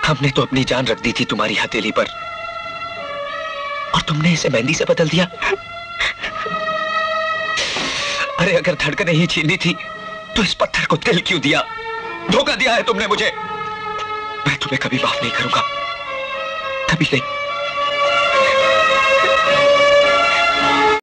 हमने तो अपनी जान रख दी थी तुम्हारी हथेली पर, और तुमने इसे मेहंदी से बदल दिया। अरे अगर धड़कनें ही छीननी थी तो इस पत्थर को दिल क्यों दिया? धोखा दिया है तुमने मुझे। मैं तुम्हें कभी माफ नहीं करूंगा, कभी नहीं।